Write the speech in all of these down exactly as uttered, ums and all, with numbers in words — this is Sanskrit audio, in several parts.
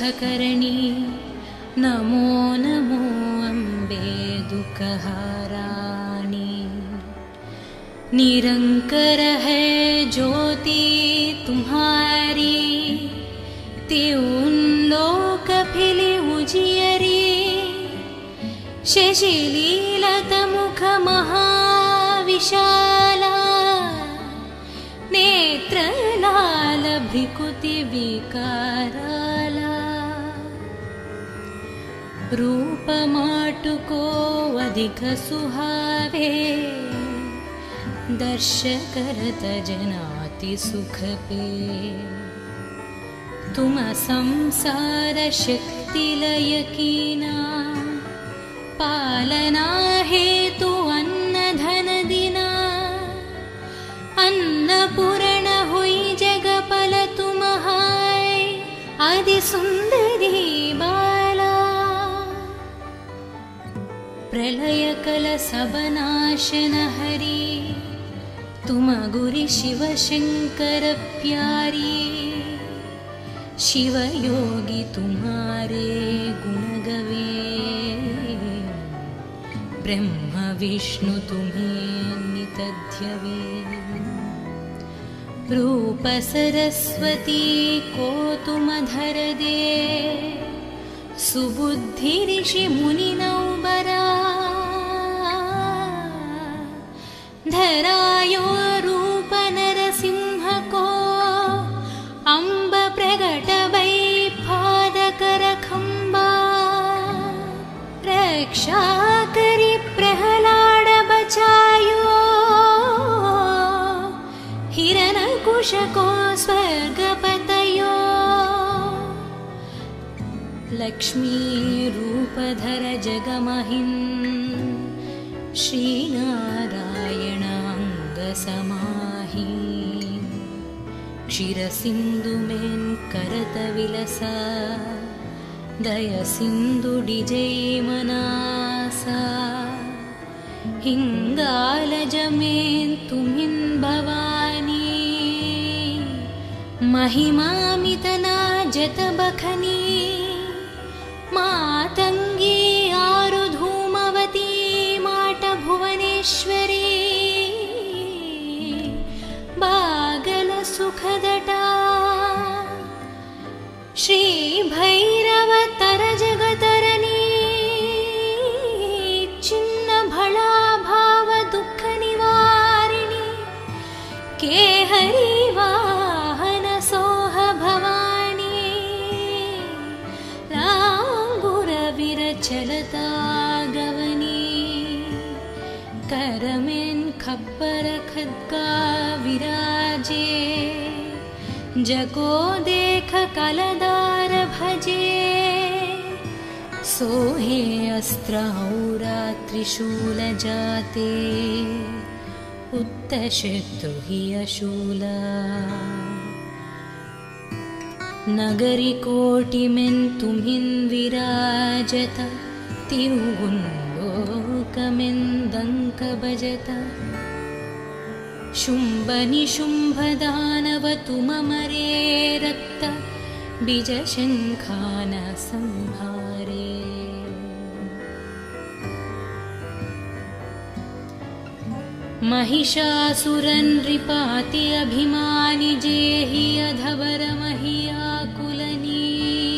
शुभकरणी नमो नमो अम्बे दुःखहाराणि। निरंकर है ज्योति तुम्हारी, त्यों लोक फिले उजियरी। शशिलीलत मुख महाविशाला, नेत्र लाल भ्रिकुति विकाराला। रूप माटुको अधिक सुहावे, दर्श करत जनाति सुख पे। तुम संसार शक्ति लय कीना, पालना हेतु अन्न धन दिना। अन्नपूर्ण हुई जगपल तुम हाय, आदि सुंदरी बाला। प्रलय कल सब नाशन हरी, तुम गुरि शिव शंकर प्यारी। शिव योगी तुम्हारे गुण गवे, ब्रह्म विष्णु तुम्हें नित ध्यवे। रूप सरस्वती को तुम धर दे, सुबुद्धि ऋषि मुनि नौबरा। धरायो रूप नरसिंह को, अम्ब प्रगट वै पादकर खंबा। रक्षा करी प्रहलाद बचायो, हिरण्यकुश को स्वर्ग पतयो। लक्ष्मी रूप धर जगमहिन्, श्री नारायण अंग समाहि। क्षीर सिंधु में करत विलसा, दय सिंधु डिजय मनासा। हिंगालज में तुमिन भवानी, महिमामितना जत बखनी। मातंगी आरु धूमवती, माट भुवनेश्वरी। बागल सुखदटा, श्री भैरव तर जगतरनी। चिन्न भला भाव दुख निवारिणी, केहरी वाहन सोह भवानी। लांगुर विरचलता गवनी, करमें खप्पर खद्गा विराजे। जको देख कलदार भजे, सोहे अस्त्र औरा त्रिशूल जाते। उत्तशत्रु हि अशूला, नगरी कोटि में तुमिन विराजत। त्यों लोक में दंक बजत। शुंभ निशुंभ दानव तुम मरे, रक्त बीज शंखान संहारे। महिषासुरन नृपाति अभिमानि, जेहि अधवर महियाकुलनी।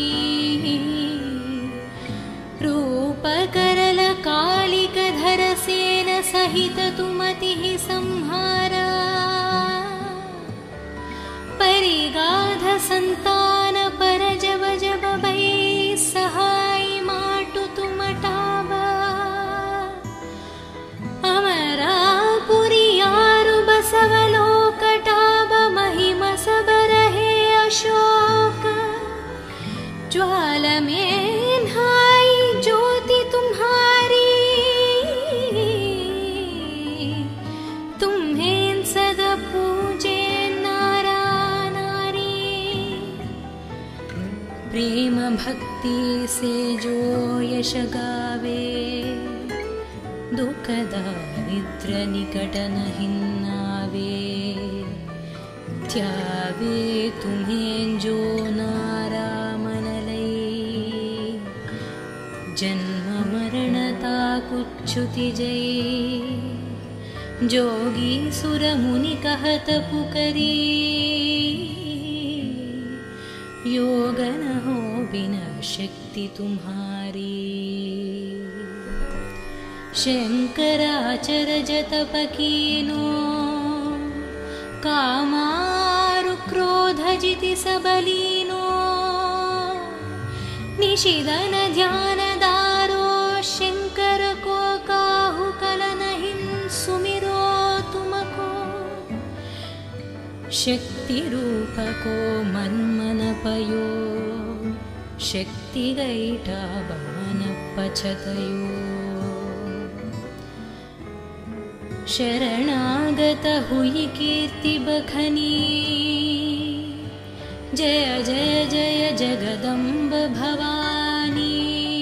रूप करल कालिक धर सेन, सहित तुमति संहारा। परिगाध संतान पर जब जब भई, सहाय माटु तुम टाबा। अमरापुरी आरु बसवलोक टाब, महिमा सब रहे अशोक। ज्वाल में नहाई ज्योति तुम्हारी, तुम्हें सदा पूजे नारा नारी। प्रेम भक्ति से जो यश गावे, दुख दारिद्र निकट नहीं आवे। ध्यावे तुम्हें जो नारा मन लय, जन्म मरणता कुच्छुति जय जोगी सुर मुनि कहत पुकरी योग न हो बिना शक्ति तुम्हारी शंकराचर जतप कीनो कामारु क्रोध जिति सबलीनो निशिदन ध्यान दारो शंकर को काहु कलन हिं सुमिरो तुमको शक्ति रूप को मन मन पयो शक्ति गैठा बमन पछतयो शरणागत हुई कीर्ति बखनी जय जय जय जगदम्ब भवानी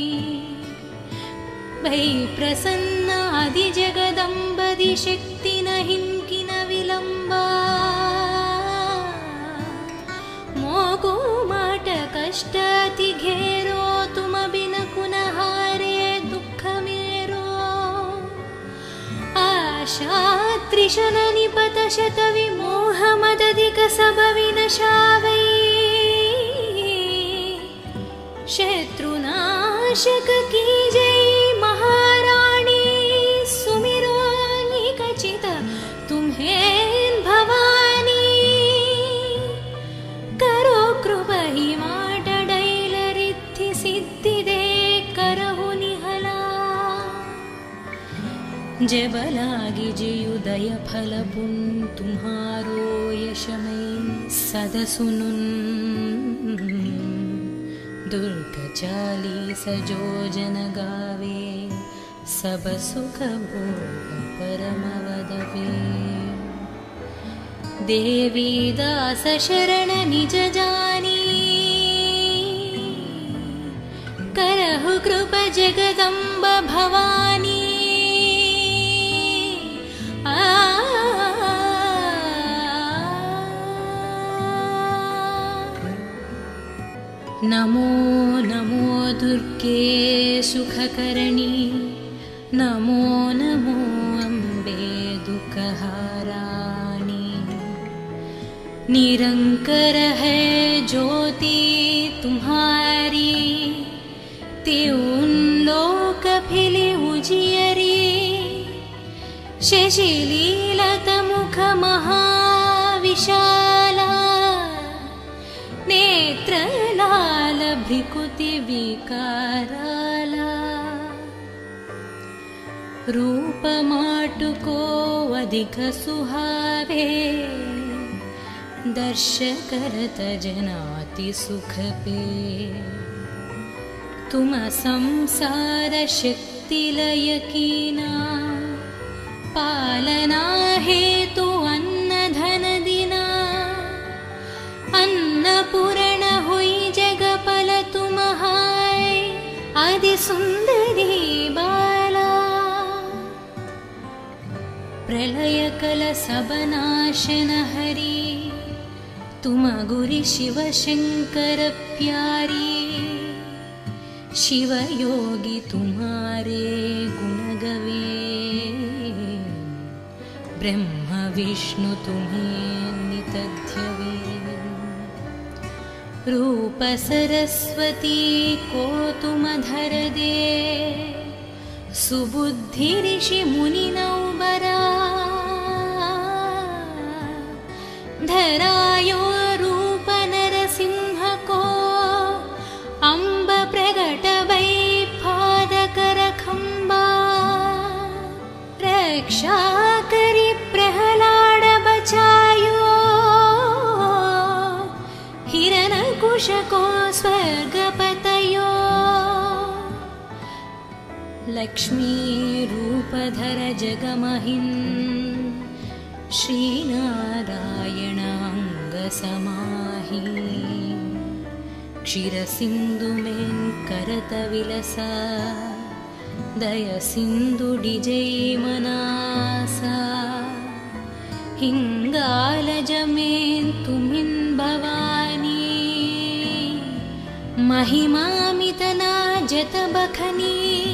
भई प्रसन्न आदि जगदम्ब दि शक्ति न हिंकि न विलंबा मोको माट कष्ट अति घेरो तुम बिन कुन हारे दुख मेरो आशा त्रिशन निपत शत विमोह मदधिक सब विनशावै शत्रुनाशक की जय महारानी सुमिरो निकचित तुम्हें भवानी करो कृपा ही माट डैल रिद्धि सिद्धि दे करहु निहला जब लागी जियुदय फल पुन तुम्हारो यशमय सद सुनुन दुर्ग चालीस जो जन गावे सब सुख भोग परम वदवे देवी दास शरण निज जानी करहु कृपा जगदम्ब भवानी नमो नमो दुर्गे सुखकरणी नमो नमो अम्बे दुःखहाराणी निरंकर है ज्योति तुम्हारी त्यों लोक फिले उजियरी शशिलीलत मुख महाविशाला नेत्र लाल भ्रिकुति विकाराला रूप माटुको अधिक सुहावे दर्श करत जनाति सुख पे तुम संसार शक्ति लय कीना पालना हेतु अन्न धन दिना अन्नपूर्ण हुई जगपल तुम्हाय आदि सुंदरी बाला प्रलय कल सब नाशन हरि तुम गुरि शिव शंकर प्यारी शिव योगी तुम्हारे गुण गवे ब्रह्म विष्णु तुम्हें नितध्यवे रूप सरस्वती को तुम धर दे सुबुद्धि ऋषि मुनि नौबरा धरायो रूप नरसिंह को अम्ब प्रगट वै पाद कर खंबा रक्षा करी प्रहलाद बचायो हिरण्यकुश को स्वर्ग पतयो लक्ष्मी रूप धर जगमहिं श्री नारायण अंग समाहि क्षीर सिंधु में करत विलसा दय सिंधु डिजय मनासा हिंगाल जमें तुमिन भवानी महिमा मितना विराजत बखनी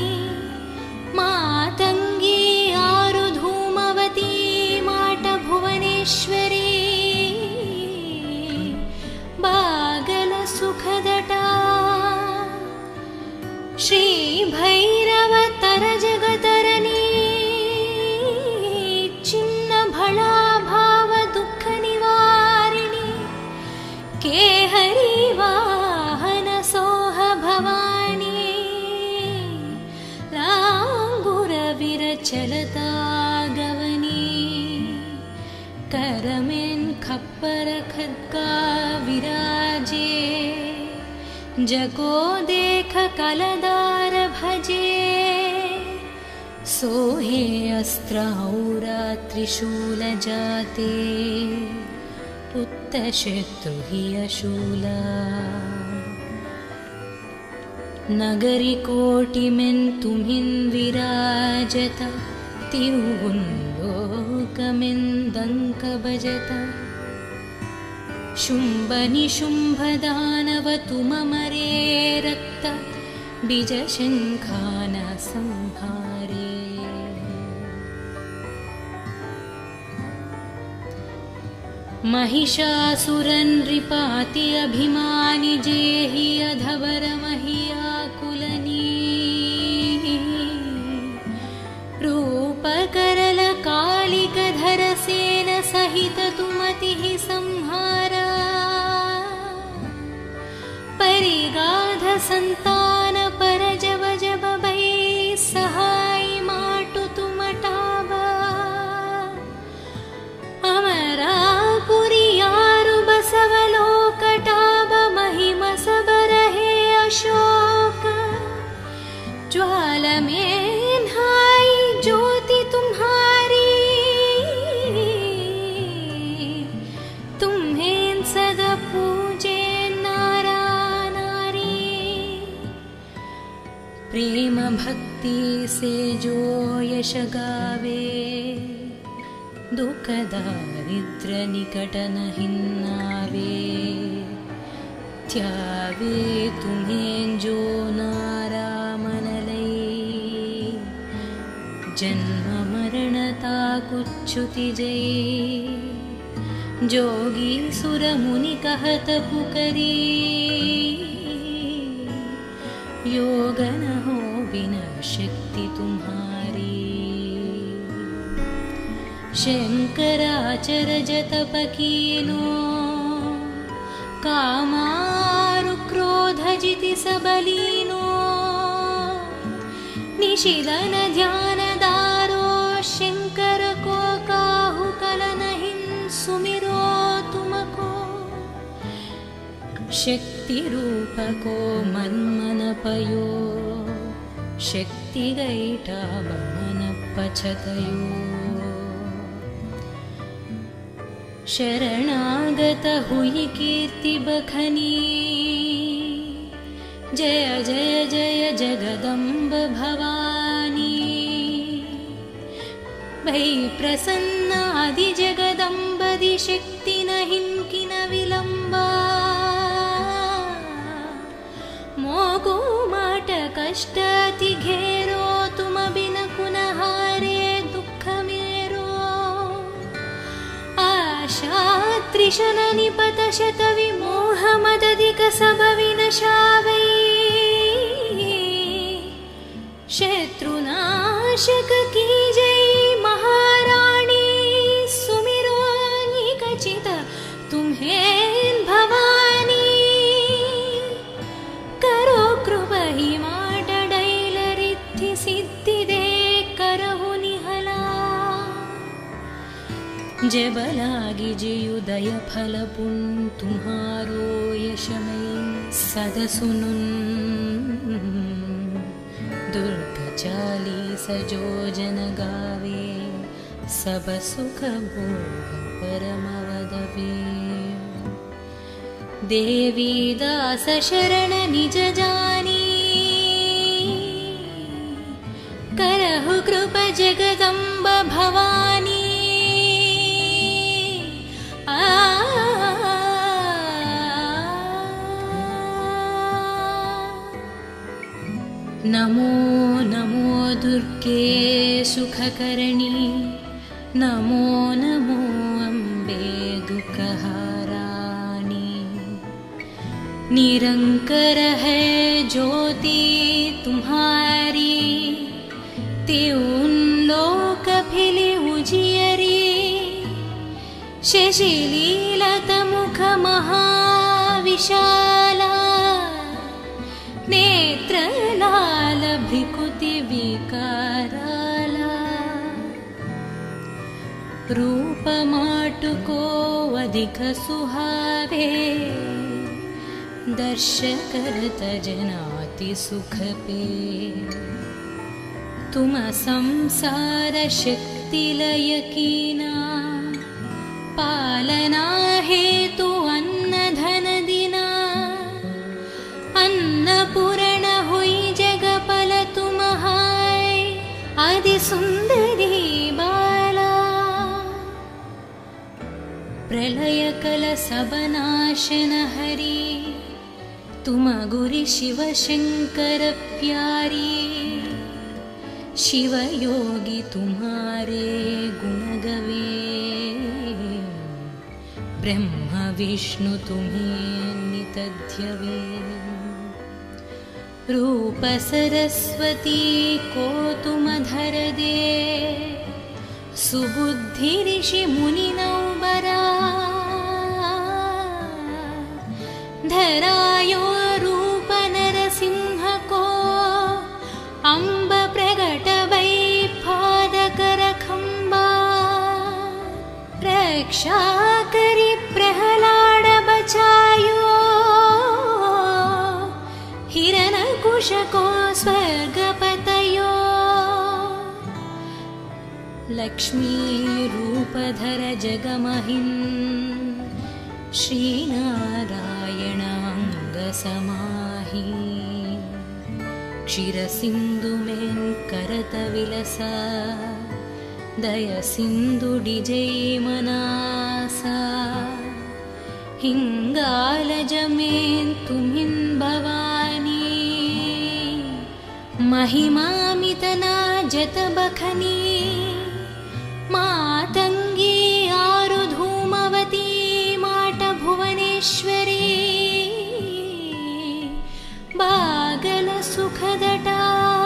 मातंगी आरुधूमवती माट भुवनेश्वरी बागल सुखदटा श्री भैरव तर जगतरनी चिन्न भला भाव दुख निवारिणी केहरी वाहन सोह भवानी लांगुर विरचलता गवनी करमें खप्पर खद्गा विराजे जगो देख कलदार भजे सोहे अस्त्र औरा त्रिशूल जाते पुत्त शत्रु हि अशूला नगरी कोटि में तुम्हिन विराजत तिरुवुल्लोकमें दंक बजता शुंभ निशुंभ दानव तुममरे रक्त बीज शंखान संहारे महिषासुरन नृपाति अभिमानि जेहि अधवर महियाकुलनी रूप करल कालिक धर सेन सहित तुमति संहारा परिगाध संतान पर जब जब भई सहाय माटु तुमटावा अमरापुरी यारु बसवलोकटाब महिम सब रहे अशोक ज्वाल में नहाई ज्योति तुम्हारी तुम्हें सदा पूजे नारा नारी प्रेम भक्ति से जो यश गावे दुख दारिद्र निकट नहीं नावे त्यावे तुम्हें जो नारा मन लई जन्म मरणता कुच्छुति जई जोगी सुर मुनि कहत पुकरी योग न हो बिना शक्ति तुम्हारी शंकराचर जतप कीनो कामारु क्रोध जिति सबलीनो निशिदन ध्यान दारो शंकर को काहु कल नहीं सुमिरो तुमको शक्ति रूप को मन मन पयो शक्ति गईटा मन पछतयो शरणागत हुई कीर्ति बखनी जय जय जय जगदम्ब भवानी भई प्रसन्न आदि जगदम्बदि शक्ति नहीं किन विलंबा मोको माट कष्ट अति घेरो तुम बिन कुन हारे दुख मेरो आशा त्रिशल निपत शत विमोह मदधिक सब विनशावै शत्रुनाशक की जय महाराणी सुमिरो निकचित तुम्हें भवानी करो कृपा ही माट डैल रिद्धि सिद्धि दे करहु निहला जब लागी जयुदय फल पुन तुम्हारो यशमय सद सुनुन दुर्ग चालीस जो जन गावे सब सुख भोग परमवदवे देवी दास शरण निज जानी करहु कृप जगदम्ब भवानी नमो नमो दुर्गे सुखकरणी नमो नमो अम्बे दुःखहाराणि निरंकर है ज्योति तुम्हारी त्यों लोक फिली उजियरी शशिलीलत मुख महाविशाला नेत्र लाल भ्रिकुति विकाराला रूप माटुको अधिक सुहावे दर्श करत जनाति सुख पे तुम संसार शक्ति लय कीना पालना हेतु अन्न धन दिना अन्नपूर्ण हुई जगपल तुम हाय आदि सुंदरी बाला प्रलय कल सबनाशन हरि तुम गुरि शिव शंकर प्यारी शिव योगी तुम्हारे गुण गवे ब्रह्म विष्णु तुम्हें नितध्यवे रूप सरस्वती को तुम धर दे सुबुद्धि ऋषि मुनि नौबरा धरायो रूप नरसिंह को अम्ब प्रगट वै पादकर खंबा रक्षा करी प्रहलाद बचायो हिरण्यकुश को स्वर्गपतयो लक्ष्मी रूपधर जगमहिन् श्रीनारायण अंग समाहि क्षीर सिंधु में करत विलसा दय सिंधु डिजय मनासा हिंगालज में तुम्हिन् भवानी महिमामितना जत बखनी मातंगी आरु धूमवती माट भुवनेश्वरी बागल सुखदटा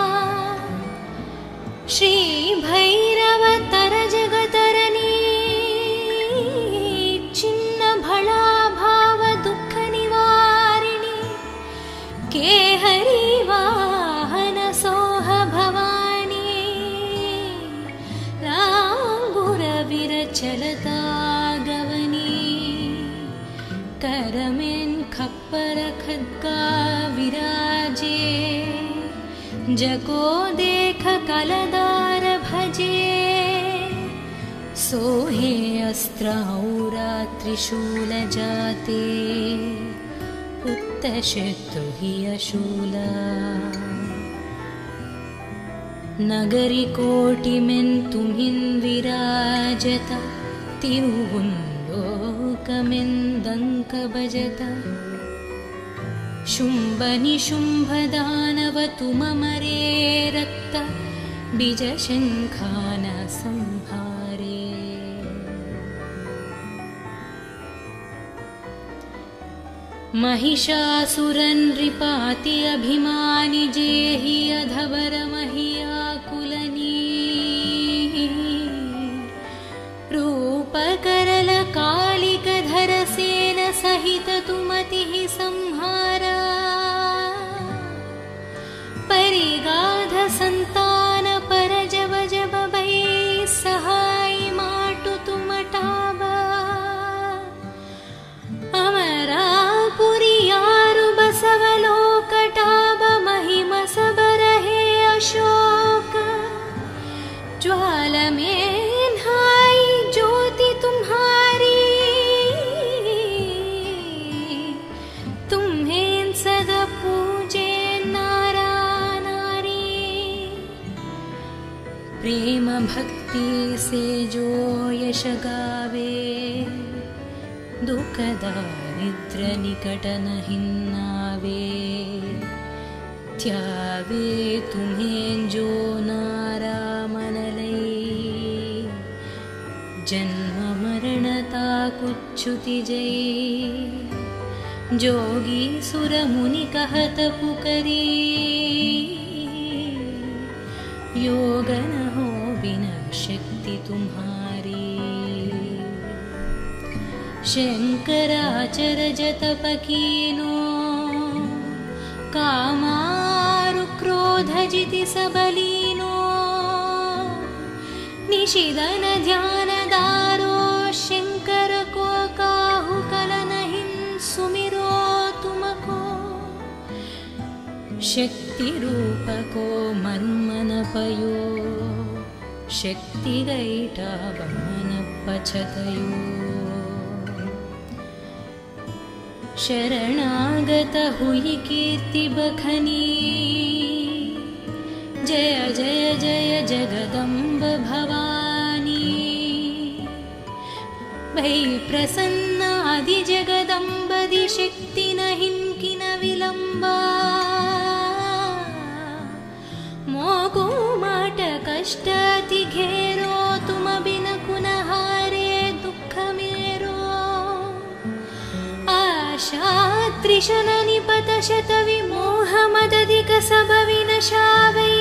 श्री भैरव तर जगतरनी चिन्न भला भाव दुख निवारिणी के हरि वाहन सोह भवानी रांगुर विर चलता गवनी करमें खप्पर खद्गा विराजे जको देख कलदार भजे सोहे अस्त्र औरा त्रिशूल जाते उत्तशत्रु हि अशूला नगरी कोटि में तुम्हिन् विराजता त्यों लोक में दंक बजता शुंभ निशुंभ दानव तुम मरे रक्त बीज शंखान संहारे महिषासुरन् नृपाति अभिमानि जेहि अधवर महियाकुलनी रूप करल कालिक धर सेन सहित तुमतिः संहारा परिगाध संतान पर जब जब भई सहाय माटु तुम टाबा अमरापुरी यारु बसवलोक टाब महिम सब रहे अशोक ज्वाल में नहाई ज्योति तुम्हारी तुम्हें सदा पूजे नारा नारी प्रेम भक्ति से जो यश गावे दुख दारिद्र निकट नहीं नावे त्यावे तुम्हें जो नारामनलै जन्म मरणता कुच्छुति जय जोगी सुर मुनि कहत पुकरी योग न हो बिना शक्ति तुम्हारी शंकराचर जतप कीनो कामारु क्रोध जिति सबलीनो निशिदन ध्यान दारो शंकर को काहु कलन हिं सुमिरो तुमको शक्ति रूप को मन्मन पयो शक्ति गैटा बमन पछतयो शरणागत हुई कीर्ति बखनी जय जय जय जगदम्ब भवानी भई प्रसन्न आदि जगदम्बदि शक्ति न हिंकि न विलंबा मोको माट कष्ट अति घेरो तुम बिन कुन हारे दुख मेरो आशा त्रिशन निपत शत विमोह मदधिक सब विनशावै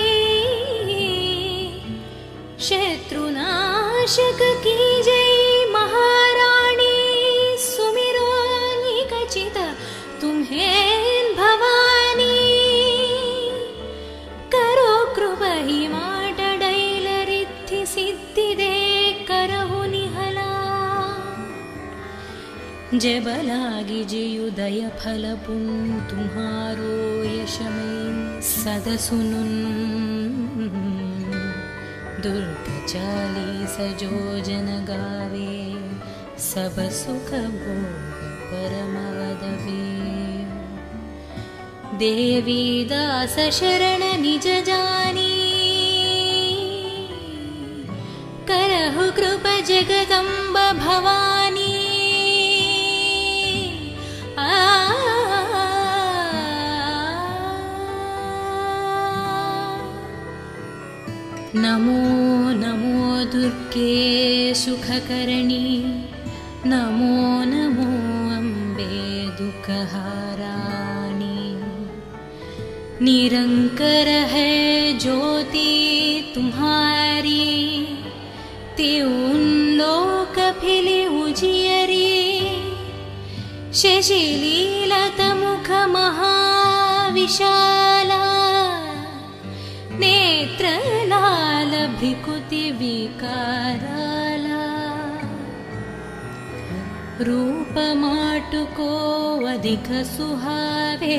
शत्रुनाशक की जय महारानी सुमिरो निकचित तुम्हें भवानी करो कृपा ही माट डैल रिद्धि सिद्धि दे करहु निहला जबलागी जयुदय फल पुन तुम्हारो यशमें सद सुनुन दुर्ग चालीस जो जन गावे सब सुख भोग परम वदवे देवी दास शरण निज जानी करहु कृपा जगदम्ब भवानी नमो नमो दुर्गे सुखकरणी नमो नमो अम्बे दुःखहाराणी निरंकर है ज्योति तुम्हारी त्यों लोक फिले उजियरी शशिलीलत मुख महाविशाला नेत्र लाल भ्रिकुति विकाराला रूप माटुको अधिक सुहावे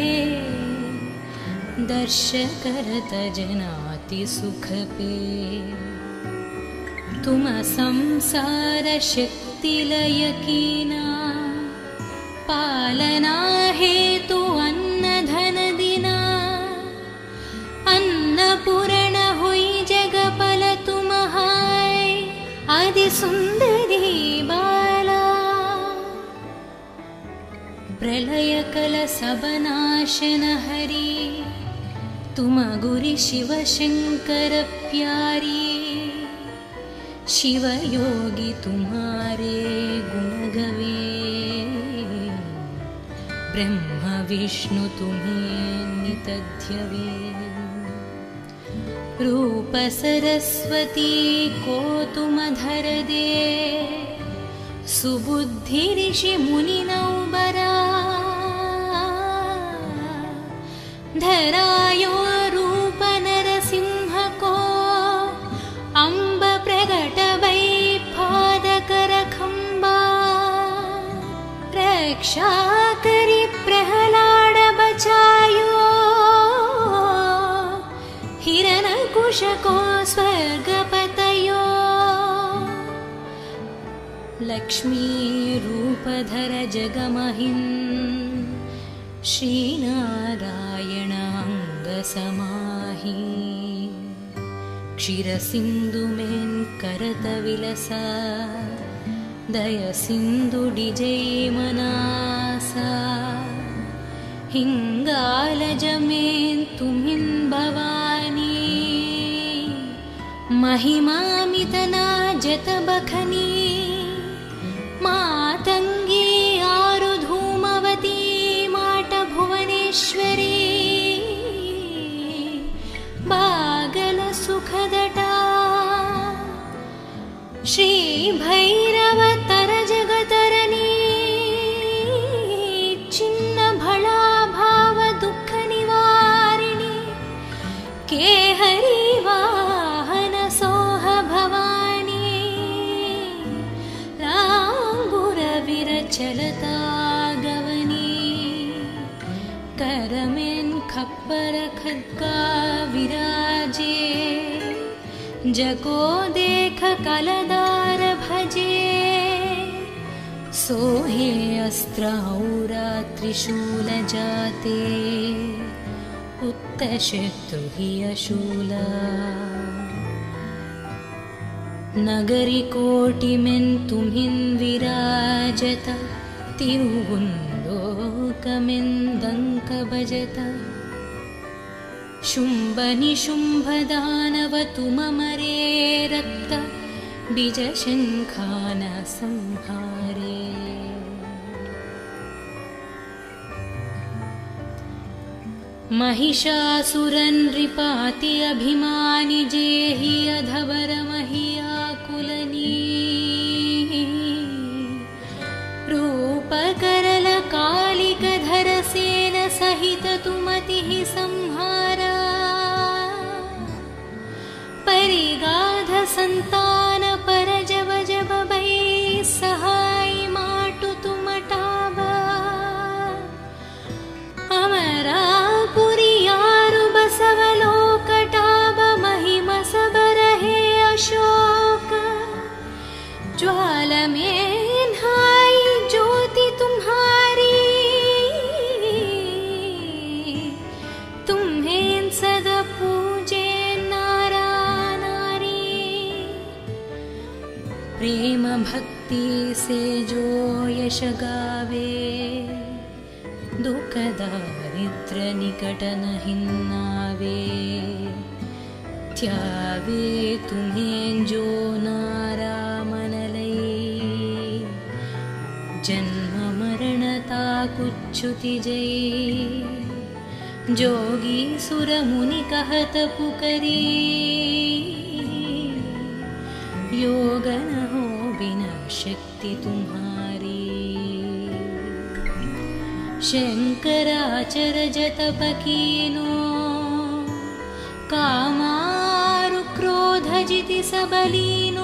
दर्श करत जनाति सुख पे तुम संसार शक्ति लय कीना पालना हेतु अन्न धन दिना अन्नपूर्ण हुई जगपल तुम्हाय आदि सुंदरी बाला प्रलय कल सब नाशन हरि तुम गुरि शिव शंकर प्यारी शिव योगी तुम्हारे गुण गवे ब्रह्म विष्णु तुम्हें नितध्यवे रूप सरस्वती को तुम धर दे सुबुद्धि ऋषि मुनि नौबरा धरायो रूप नरसिंह को अम्ब प्रगट वै पादकर खंबा रक्षा करी प्रहलाद बचायो हिरण्यकुश को स्वर्गपतयो लक्ष्मी रूपधर जगमहिं श्रीनारायण अंग समाहि क्षीर सिंधु में करत विलसा दय सिंधु डिजय मनासा हिंगालजमें तुम्हिं भवानी महिमामितना जत बखनी मातंगी आरु धूमवती माट भुवनेश्वरी बागल सुखदटा श्री भैरव तर जगतरनी चिन्न भला भाव दुख निवारिणी केहरी वाहन सोह भवानी लांगुर विरचलता गवनी करमें खप्पर खड्गा विराजे जको देख कलदार भजे सोहे अस्त्राउरा त्रिशूल जाते उत्तशत्रु हि अशूला नगरी कोटि में तुम्हिं विराजत तिरुवुंदोकमें बजत शुंभ निशुंभ दानव तुममरे रक्त बीज शंखान संहारे महिषासुरन नृपाति अभिमानि जेहि अधवर महियाकुलनी रूप करल कालिक धर सेन सहित तुमति संहारा परिगाध संतान पर जब जब भई सहाय माटु तुमटावा अमरा पुरियारु बसवलोकटाब महिमा सब रहे अशोक ज्वाल में हाय ज्योति तुम्हारी तुम्हें सदा पूजे नारा नारी प्रेम भक्ति से जो यश गावे दुख दारिद्र निकट नहीं नावे त्यावे तुम्हें जो नारा मन लई जन्म मरणता कुच्छुति जई जोगी सुर मुनि कहत पुकरी योग न हो बिना शक्ति तुम्हारी शंकराचर जत पकीनो कामारु क्रोध जिति सबलीनो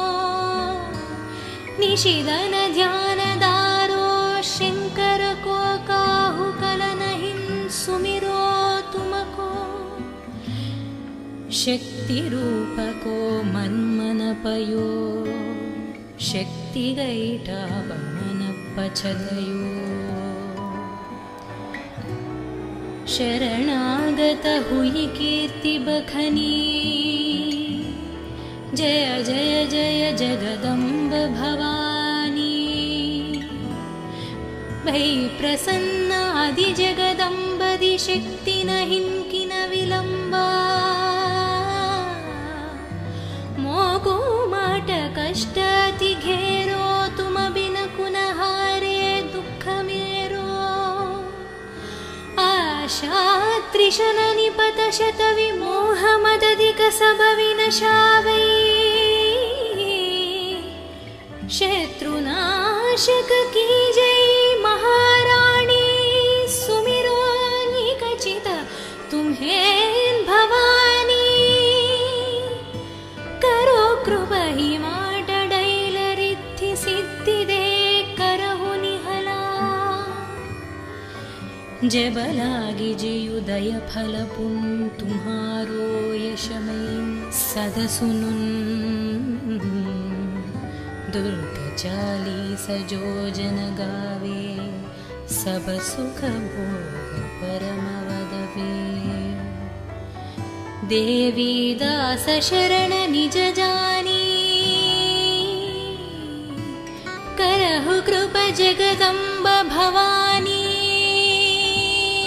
निशिदन ध्यान दारो शंकर को काहु कल नहीं सुमिरो तुमको शक्ति रूप को मन मन पयो शक्ति गईटा बमन पछदयो शरणागत हुई कीर्ति बखनी जय जय जय जगदम्ब भवानी भई प्रसन्न आदि जगदम्बदि शक्ति नहीं किन विलंबा मोको माट कष्ट अति घेरो तुम बिन कुन हारे दुख मेरो आशा त्रिशन निपत शत विमोह मदधिक सब विनशावै शत्रुनाशक की जय महाराणी सुमिरो निकचित तुम्हें भवानी करो कृपा ही माट डैल रिद्धि सिद्धि दे करहु निहला जब लागी जियुदय फल पुन तुम्हारो यशमय सद सुनुन दुर्ग चालीस जो जन गावे सब सुख भोग परम वदवे देवी दास शरण निज जानी करहु कृप जगदम्ब भवानी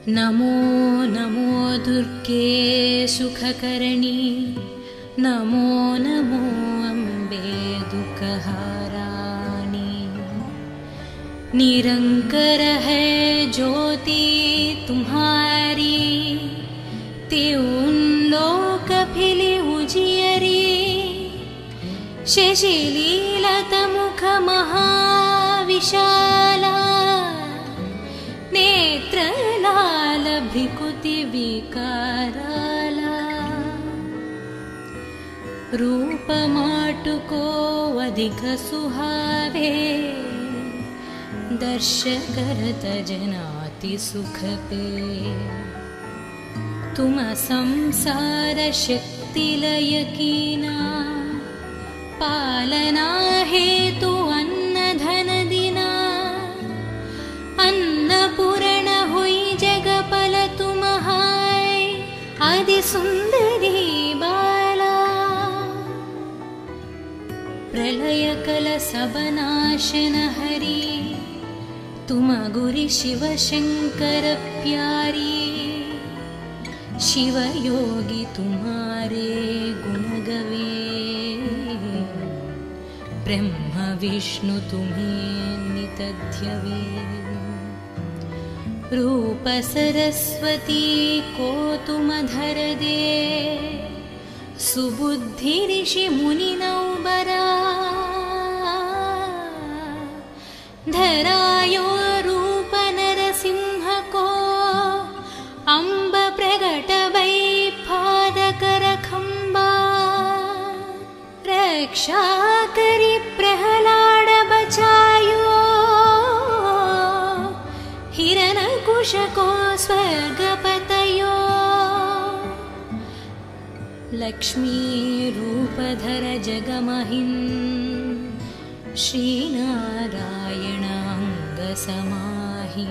नमो नमो दुर्गे सुखकरणी नमो नमो अम्बे दुःखहाराणि निरंकर है ज्योति तुम्हारी त्यों लोक फिली उजियरी शशिलीलत मुख महाविशाला नेत्रलाल भ्रिकुति विकाराला रूप माटुको अधिक सुहावे दर्श करत जनाति सुख पे तुम संसार शक्ति लय कीना पालना हेतु अन्न धन दिना अन्नपूर्ण हुई जगपल तुम हाय आदि सुंदरी बाला प्रलय कल सबनाशन हरि तुम गुरि शिव शंकर प्यारी शिव योगी तुम्हारे गुण गवे ब्रह्म विष्णु तुम्हें नित ध्यवे रूप सरस्वती को तुम धर दे सुबुद्धि ऋषि मुनि नौबरा धरायो रूप नरसिंह को अम्ब प्रगट वै पादकर खंबा रक्षा करी प्रहलाद बचायो हिरण्यकुश को स्वर्गपतयो लक्ष्मी रूपधर जगमहिं श्रीनारायण अंग समाहि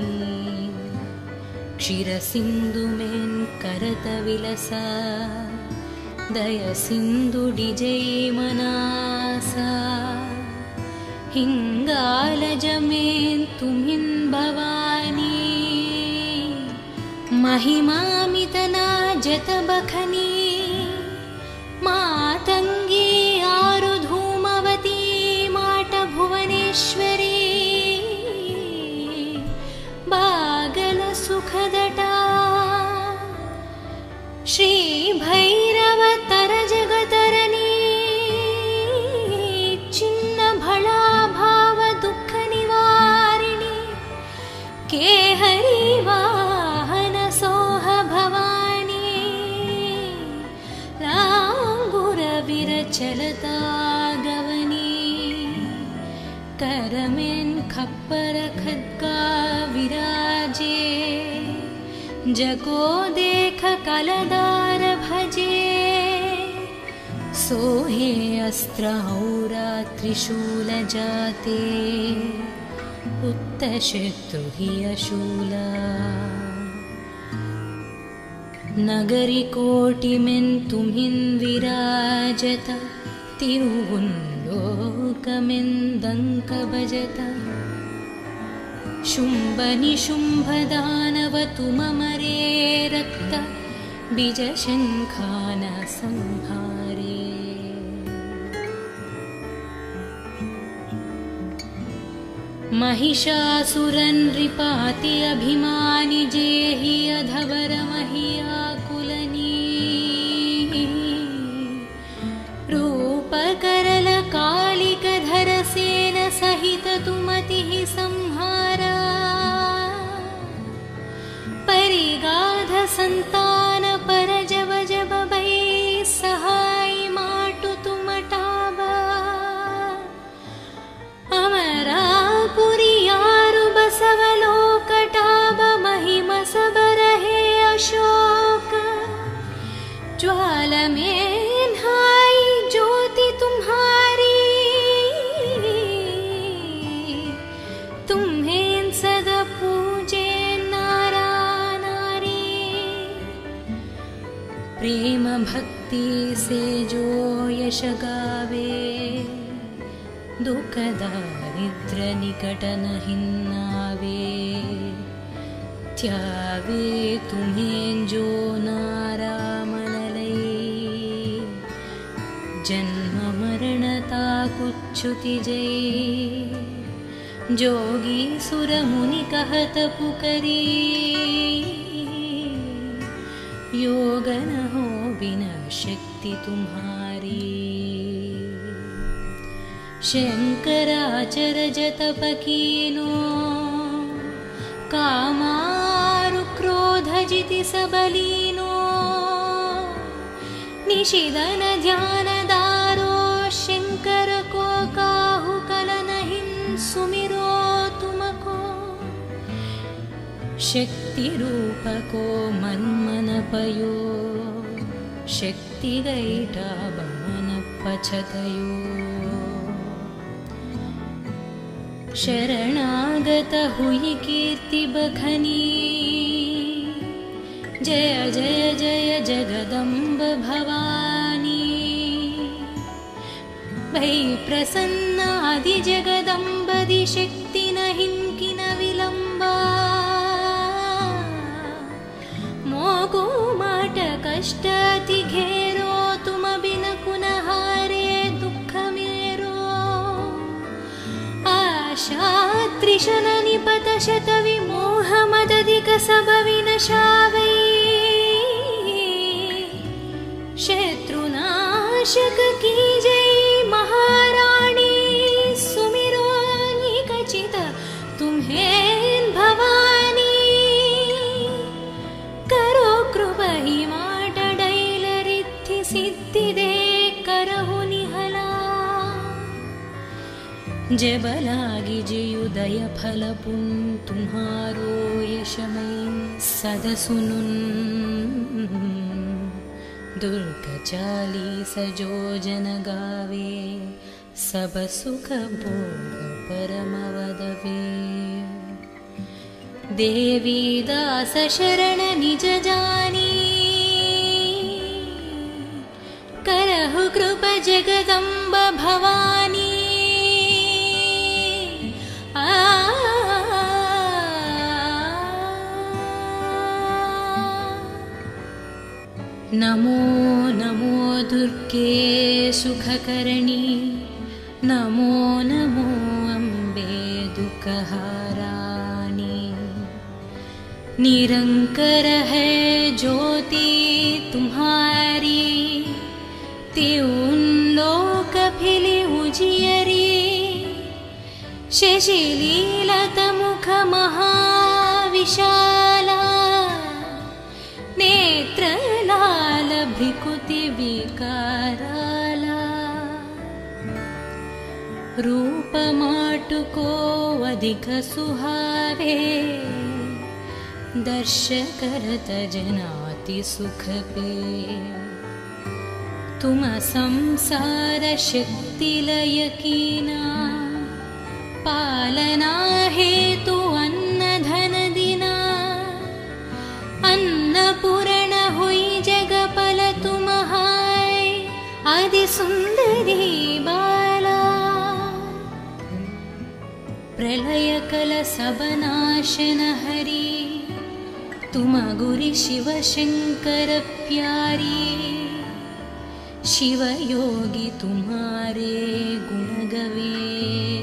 क्षीर सिंधु में करत विलसा दय सिंधु डिजय मनासा हिंगाल जमें तुमिन भवानी महिमामितना जत बखनी मातंगी आरु धूमवती माट भुवनेश्वरी बागल सुखदटा श्री भैरव तर जगतरनी चिन्न भला भाव दुख निवारिणी के हरि वाहन सोह भवानी लांगुर विरचलता गवनी करमें खप्पर खद्गा विराजे जगो देख कलदार भजे सोहे अस्त्र औरा त्रिशूल जाते उत्तशत्रु हि अशूला नगरी कोटि में तुम्हिं विराजत तिरुवुन लोकमें दंक बजता शुंभ निशुंभ दानव तुम मरे रक्त बीज शंखान संहारे महिषासुरन रिपाति अभिमानि जेहि अधवर महियाकुलनी रूप करल कालिक धर सेन सहित तुमतिः संहारा परिगाध संतान पर जब जब भई सहाय माटु तुम टाबा अमरापुरी यारु बसवलोक टाब महिम सब रहे अशोक ज्वाल में नहाई ज्योति तुम्हारी तुम्हें सदा पूजे प्रेम भक्ति से जो यश गावे दुख दारिद्र निकट नहीं आवे त्यावे तुम्हें जो नारामनलै जन्म मरणता कुच्छुति जय जोगी सुर मुनि कहत पुकरी योग न हो बिना शक्ति तुम्हारी शंकराचरज तप कीनो कामारु क्रोध जिति सबलीनो निशिदन ध्यान दारो शंकर को काहु कलन हिं सुमिरो तुमको शक्ति रूप को मन मन पयो शक्ति गैटा बमन पछतयो शरणागत हुई कीर्ति बखनी जय जय जय जगदम्ब भवानी भई प्रसन्न आदि जगदम्बदि शक्ति न हिंकि न विलंबा मोगु माट कष्ट अति घेरो तुम बिन कुन हारे दुख मेरो आशा त्रिशन निपत शत विमोह मदधिक सब विनशावै शत्रुनाशक की जय महाराणी सुमिरो निकचित तुम्हें भवानी करो कृपा ही माट डैल रिद्धि सिद्धि दे करहु निहला जब लागी जयुदय फल पुन तुम्हारो यशमय सद सुनुन दुर्ग चालीस जो जन गावे सब सुख भोग परम वदवे देवी दास शरण निज जानी करहु कृपा जगदम्ब भवानी नमो नमो दुर्गे सुखकरणी नमो नमो अम्बे दुःखहारानी निरंकर है ज्योति तुम्हारी त्यों लोक फिली उजियरी शशिलीलत मुख महाविशाला नेत्र लाल भ्रिकुति विकाराला रूप माटु को अधिक सुहावे दर्श करत जनाति सुख पे तुम संसार शक्ति लय कीना पालना हेतु अन्न धन दिना अन्नपूर्ण हुई जगपल तुम्हाय आदि सुंदरी बाला प्रलय कल सब नाशन हरि तुम गुरि शिव शंकर प्यारी शिव योगी तुम्हारे गुण गवे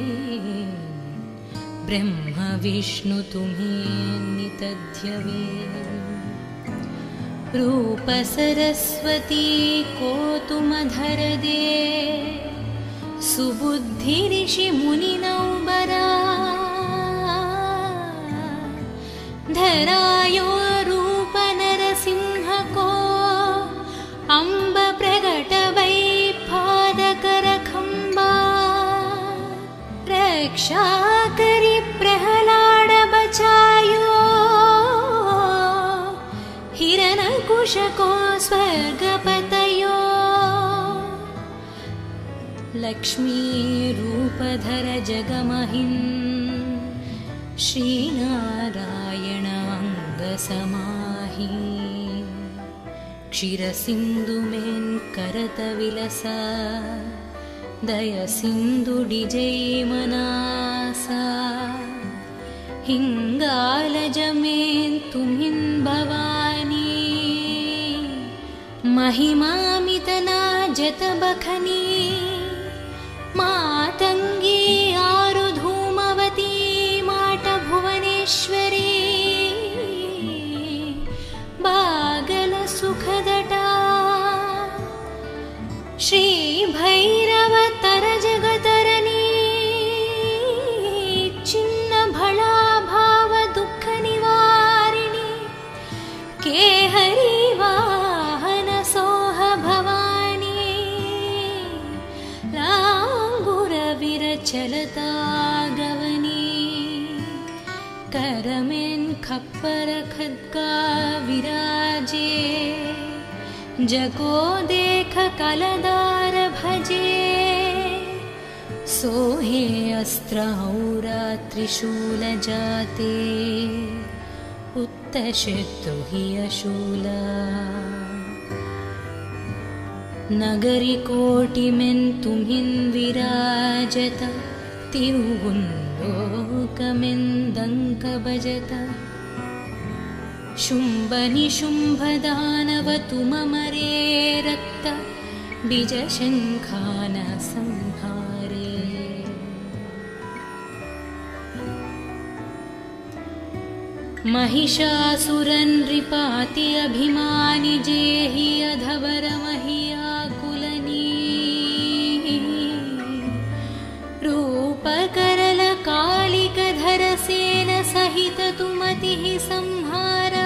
ब्रह्म विष्णु तुम्हें नितध्यवे रूप सरस्वती को तुम धर दे सुबुद्धि ऋषि मुनि नौबरा धरायो रूप नरसिंह को अम्ब प्रगट वै पादक रखंबा रक्षा करी प्रहलाद बचायो हिरण्यकुश को स्वर्गपतयो लक्ष्मी रूपधर जगमहिन् श्रीनारायण अंग समाहि क्षीर सिंधु में करत विलसा दय सिंधु डिजय मनासा हिंगाल जमें महिमामितना जतबखनी मातंगी आरु धूमवती माट भुवनेश्वरी बागल सुखदटा श्री भैरव तर जगतरनी चिन्न भला भाव दुख निवारिणी केहरी वाहन सोह भवानी लांगुर विरचलता गवनी करमें खप्पर खद्गा विराजे जगो देख कलदार भजे सोहे अस्त्रौरा त्रिशूल जाते उत्तशत्रु हि अशूला नगरी कोटिमें तुम्हिन् विराजत तिरुवुन्लोकमेन्दंक भजत शुंभ निशुंभ दानव तुममरे रक्त बीज शंखान संहारे महिषासुरन् नृपाति अभिमानि जेहि अधवर महियाकुलनी रूपकरल कालिक धर सेन सहित तुमतिः संहारा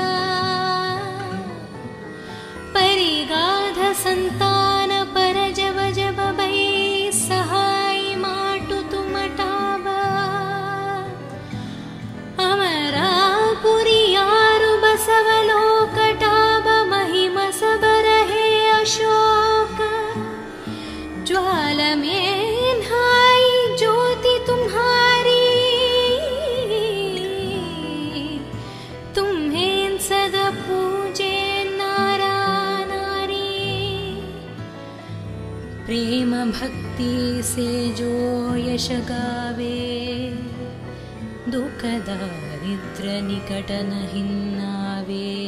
परिगाध संतान पर जब जब भई सहाय माटु तुमटावा अमरापुरी यारु बसवलोकटाब महिम सबर है अशोक ज्वाल में नहाई ज्योति तुम्हारी तुम्हें सदा पूजे प्रेम भक्ति से जो यश गावे दुख दारिद्र निकट नहीं आवे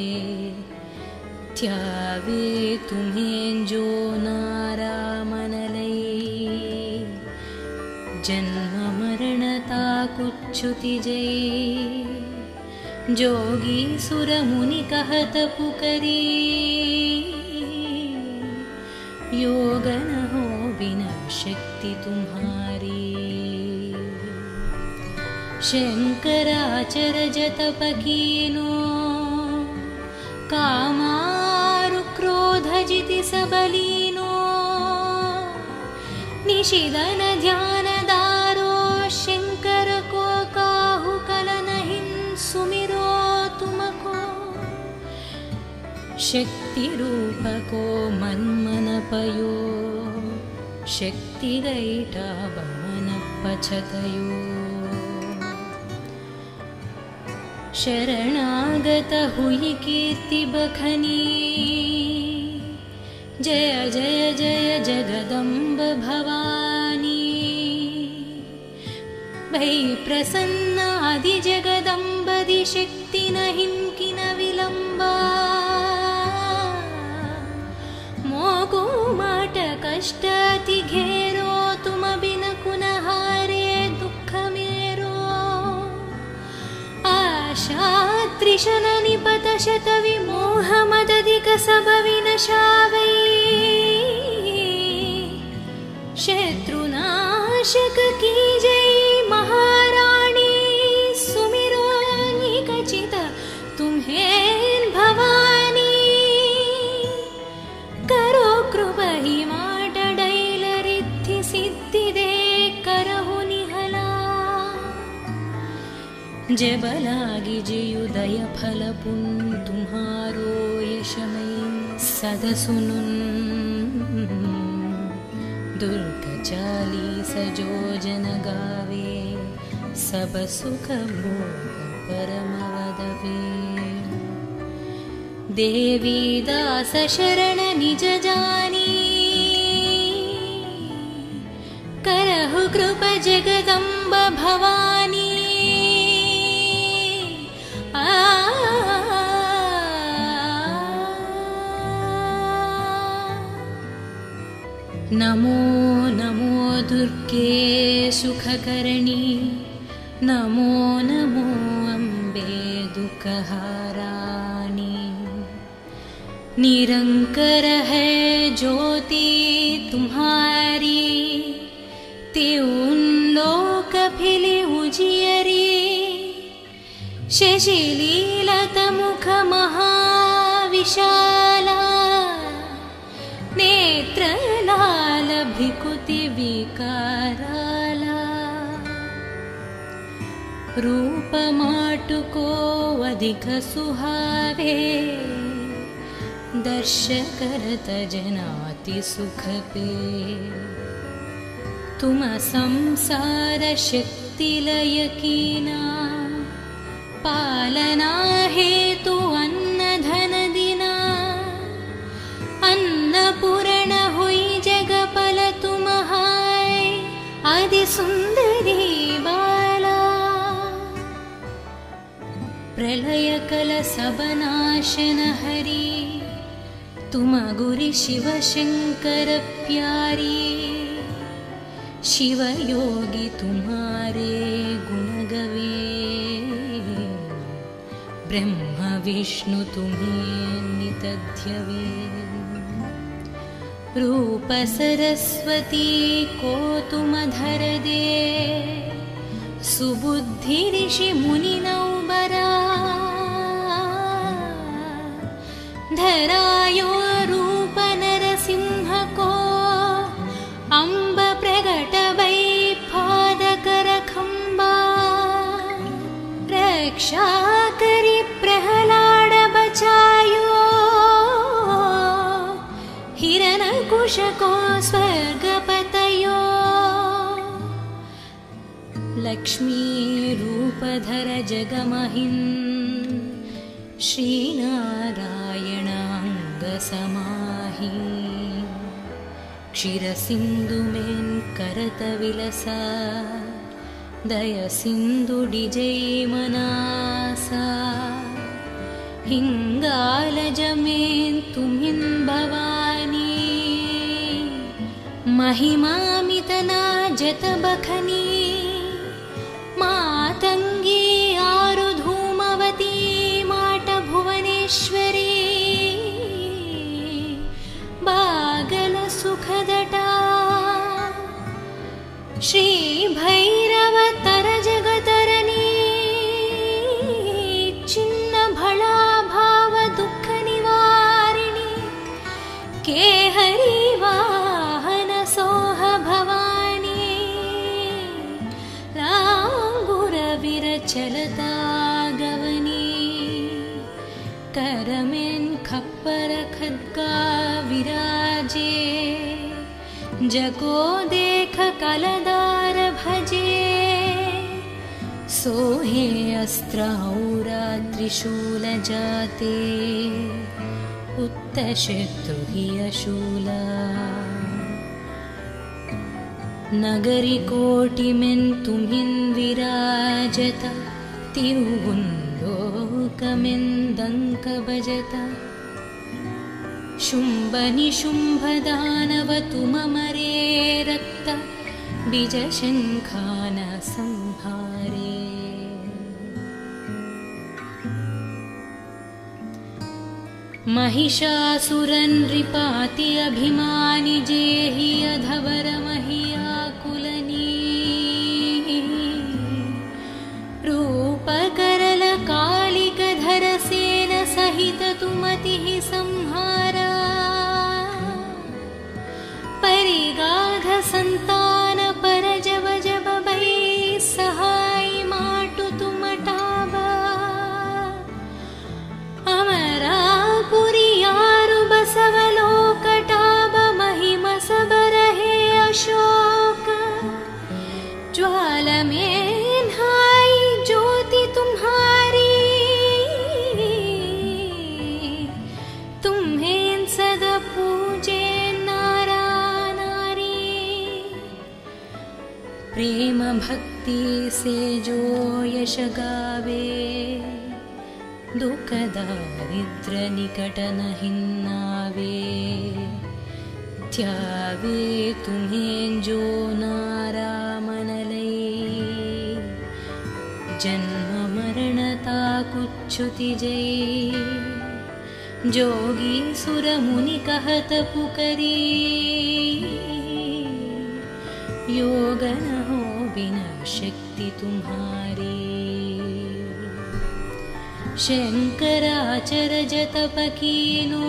त्यावे तुम्हें जो नारा मन लई जन्म मरणता कुच्छुति जय जोगी सुर मुनि कहत पुकरी योग न हो बिना शक्ति तुम्हारी शंकराचर जतप कीनो कामारु क्रोध जिति सबलीनो निशिदन ध्यान दारो शंकर को काहु कल नहीं सुमिरो तुमको शक्ति रूप को मन मन पयो शक्ति गईटा बमन पछतयो शरणागत हुई कीर्ति बखनी जय जय जय जगदम्ब भवानी भई प्रसन्न आदि जगदम्ब दि शक्ति नहीं किन विलंबा मोको माट कष्ट अति घेरो तुम बिन कुनहारे दुख मेरो आशा त्रिशन निपत शत विमोह मदधिक सब विनशावै शत्रुनाशक की जय महाराणी सुमिरो निकचित तुम्हें भवानी करो कृपा ही माट डैल रिद्धि सिद्धि दे करहु निहला जब लागी जयुदय फल पुन तुम्हारो यशमय सद सुनुन दुर्ग चालीस जो जन गावे सब सुख भोग परम वदवे देवी दास शरण निज जानी करहु कृपा जगदम्ब भवानी आ नमो नमो दुर्गे सुखकरणी नमो नमो अम्बे दुःखहाराणि निरंकर है ज्योति तुम्हारी त्यों लोक फिले उजियरी शशिलीलत मुख महाविशाला नेत्रलाल भ्रिकुति विकाराला रूप माटुको अधिक सुहावे दर्श करत जनाति सुख पे तुम संसार शक्ति लय कीना पालना हेतु अन्न धन दिना अन्नपूर्ण हुई जगपल तुम हाय आदि सुंदरी बाला प्रलय कल सब नाशन हरी तुम गुरु शिव शंकर प्यारी शिव योगी तुम्हारे गुण गवे ब्रह्म विष्णु तुम्हें नितध्यवे रूप सरस्वती को तुम धर दे सुबुद्धि ऋषि मुनि नौबरा धरायो रूप नरसिंह को अम्ब प्रगट वै पादकर खंबा रक्षा करी प्रहलाद बचायो हिरण्यकुश को स्वर्ग पतयो लक्ष्मी रूप धर जगमहिं श्रीनारायण अंग समाहि क्षीर सिंधु में करत विलसा दय सिंधु डिजय मनासा हिंगाल जमें तुमिन भवानी महिमामितना जत बखनी मातंगी आरु धूमवती माट भुवनेश्वरी बागल सुखदटा श्री भैरव तर जगतरनी चिन्न भला भाव दुख निवारिणी के हरि वाहन सोह भवानी रांगुर विरचलता गवनी करमें खप्पर खड्गा विराजे जगो देख कलदार भजे सोहे अस्त्र औरा त्रिशूल जाते उत्तशत्रु हि अशूला नगरी कोटि में तुम्हिं विराजता तिरुवुं लोकमें दंक बजता शुंभ निशुंभ दानव तुम मरे रक्त बीज शंखान संहारे महिषासुरन नृपाति अभिमानि जेहि अधवर महियाकुलनी रूप करल कालिक धर सेन सहित तुमतिः संहारा परिगाध संतान पर जब जब भई सहाय माटु तुम टाबा अमरा पुरी यारु बसवलोक टाब महिमा सब रहे अशोक ज्वाल में नहाई ज्योति तुम्हारी तुम्हें सदा पूजे प्रेम भक्ति से जो यश गावे दुख दारिद्र निकट नहीं नावे त्यावे तुम्हें जो नारामनले जन्म मरणता कुच्छुति जय जोगी सुर मुनि कहत पुकरी योग न हो बिना शक्ति तुम्हारी शंकराचरज तप कीनो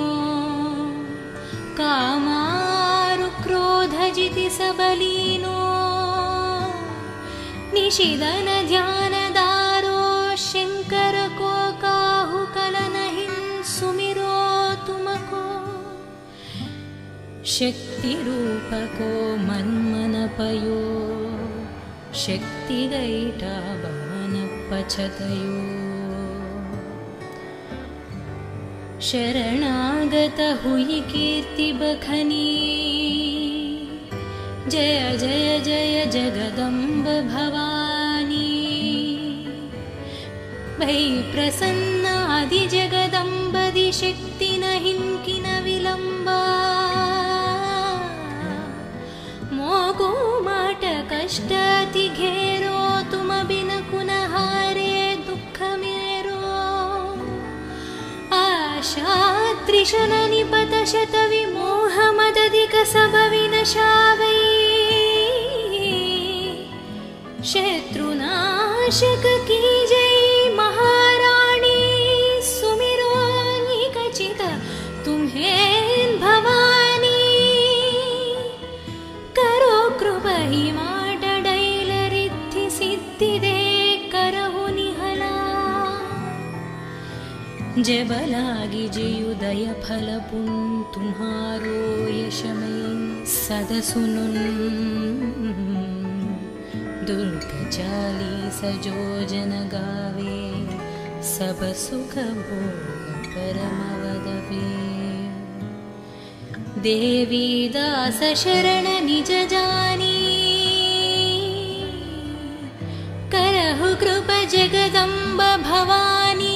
कामारु क्रोध जिति सबलीनो निशिदन ध्यान दारो शंकर को काहु कलन हिं सुमिरो तुमको शक्ति रूप को मन मन पयो शक्ति गईटा भवन पछतयो शरणागत हुई कीर्ति बखनी जय जय जय जगदम्ब भवानी भई प्रसन्न आदि जगदम्बदि शक्ति नहिं किन विलंबा मोको माट कष्ट अति घेरो तुम बिन कुन हारे दुख मेरो आशा त्रिशन निपत शत विमोह मदधिक सब विनशावै शत्रुनाशक की जय महारानी सुमिरो निकचित तुम्हें भवानी करो कृपा ही माट डैल रिद्धि सिद्धि दे करहु निहला जब लागी जयुदय फल पुन तुम्हारो यशमय सद सुनुन दुर्ग चालीस जो जन गावे सब सुख भोग परम वदवे देवी दास शरण निज जानी करहु कृप जगदम्ब भवानी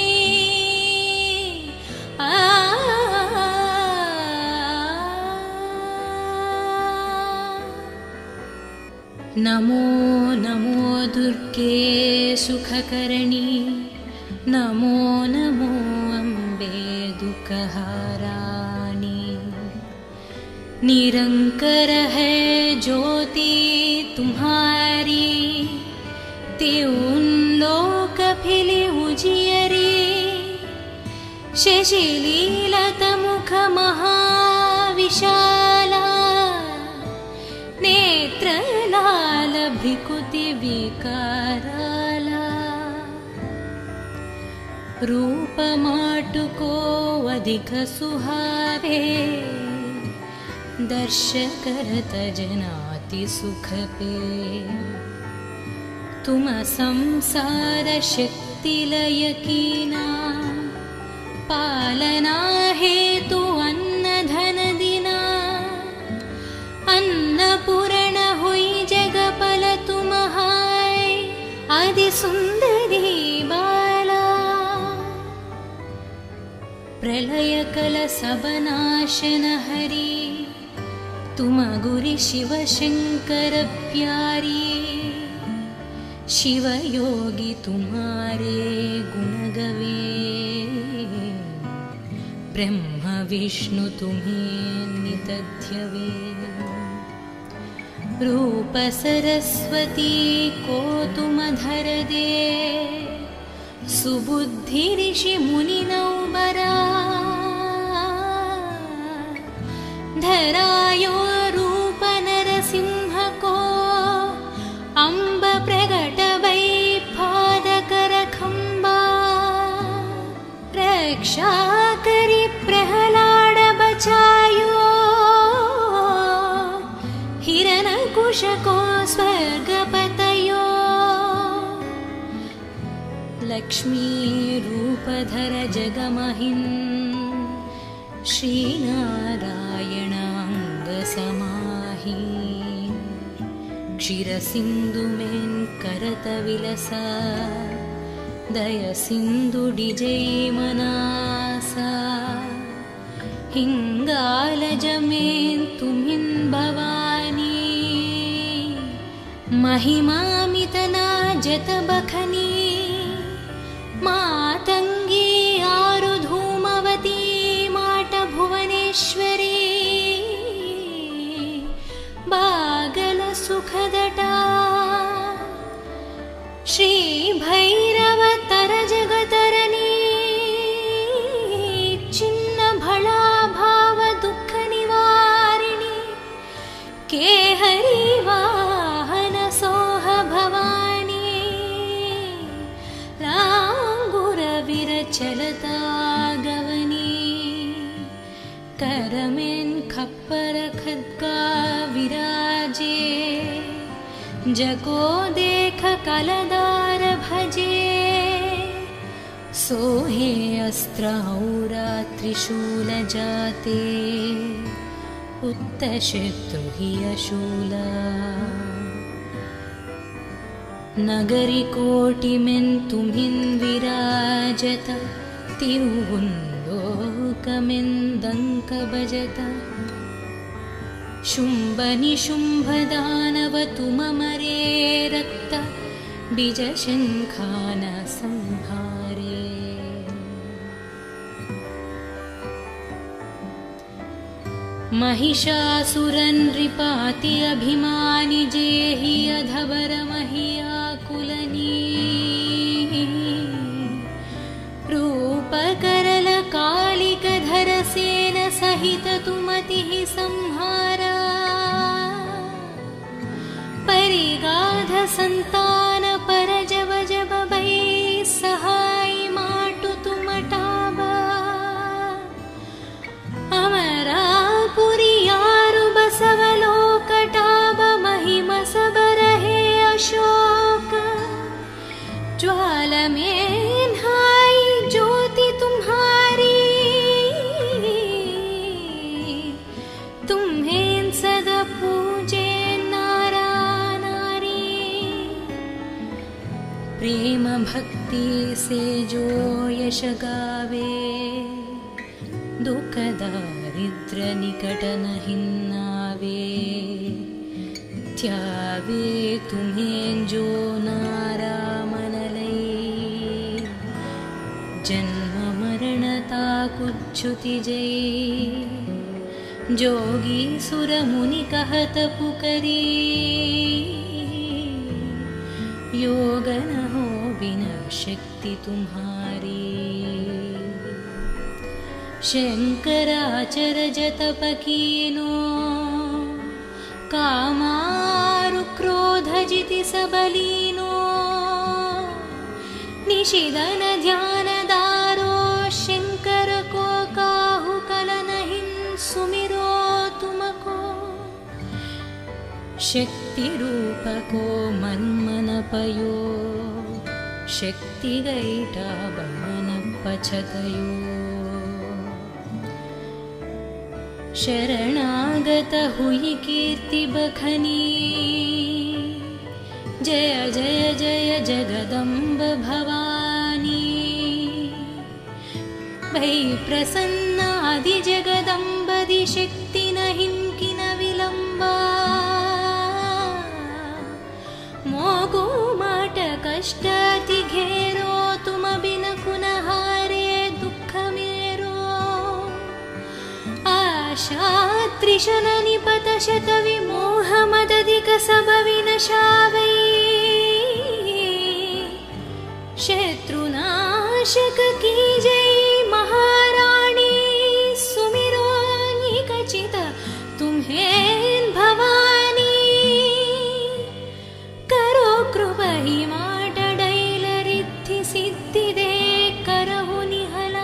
नमो नमो दुर्गे सुखकरणी नमो नमो अम्बे दुःखहारानी निरंकर है ज्योति तुम्हारी त्यों लोक फिले उजियरी शशिलीलत मुख महाविशाला नेत्र लाल भ्रिकुति विकाराला रूप माटु को अधिक सुहावे दर्श करत जनाति सुख पे तुम संसार शक्ति लय कीना पालना हेतु अन्न धन दिना अन्नपूर्ण हुई जगपल तुम्हाय आदि सुंदरी बाला प्रलय कल सबनाशन हरि तुम गुरि शिव शंकर प्यारी शिव योगी तुम्हारे गुण गवे ब्रह्म विष्णु तुम्हें निदध्यवे रूप सरस्वती को तुम धर दे सुबुद्धि ऋषि मुनि नौबरा धरायो रूप नरसिंह को अम्ब प्रगट वै पादकर खंबा रक्षा करी प्रहलाद बचायो हिरण्यकुश को स्वर्गपतयो लक्ष्मी रूपधर जगमहिन् श्रीनारायण अंग समाहि क्षीर सिंधु में करत विलसा दय सिंधु डिजय मनासा हिंगालजमें तुम्हिन् भवानी महिमामितना जत बखनी मातंगी आरु धूमवती माट भुवनेश्वरी बागल सुखदटा श्री भैरव तर जगतरनी चिन्न भला भाव दुख निवारिणी के हरि वाहन सोह भवानी लांगुर विरचलता गवनी करमें खप्पर खद्गा विराजे जको देख कलदार भजे सोहे अस्त्र औरा त्रिशूल जाते उत्तशत्रु हि अशूला नगरी कोटि में तुम्हिन् विराजत तिरुहुंलोकमें दंक बजत शुंभ निशुंभ दानव तुममरे रक्त बीज शंखान संहारे महिषासुरन् नृपाति अभिमानि जेहि अधवर महियाकुलनी रूपकरल कालिक धर सेन सहित तुमतिः संहारा परिगाध संतान पर जब जब भई सहाय माटु तुमटाबा अमरापुरी यारु बसवलोकटाब महिम सबर है अशोक ज्वाल में हाई ज्योति तुम्हारी तुम्हें सदा पूजे प्रेम भक्ति से जो यश गावे दुख दारिद्र निकट नहिन्नावे त्यावे तुम्हें जो नारा मनलै जन्म मरणता कुच्छुति जय जोगी सुर मुनि कहत पुकरी योग न हो बिना शक्ति तुम्हारी शंकराचर जत पकीनो कामारु क्रोध जिति सबलीनो निशिदन ध्यान दारो शंकर को काहु कल नहीं सुमिरो तुमको शक्ति रूप को मन मन पयो शक्ति गईटा बमन पछतयो शरणागत हुई कीर्ति बखनी जय जय जय जगदम्ब भवानी भई प्रसन्न आदि जगदम्ब दि शक्ति नहीं किन विलंबा मोगो माट कष्ट अति घेरो तुम बिन कुनहारे दुख मेरो आशा त्रिशन निपत शत विमोह मदधिक सब विनशावै शत्रुनाशक की जय महारानी सुमिरो निकचित तुम्हें भवानी करो कृपा ही माट डैल रिद्धि सिद्धि दे करहु निहला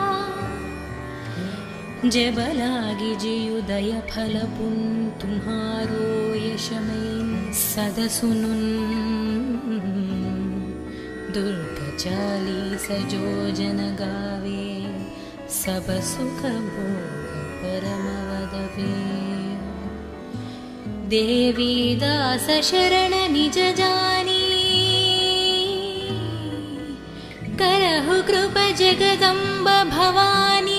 जबलागी जियुदय फल पुन तुम्हारो यशमैन सद सुनुन दुर्ग चालीस जो जन गावे सब सुख भोग परम वदवे देवी दास शरण निज जानी करहु कृप जगदम्ब भवानी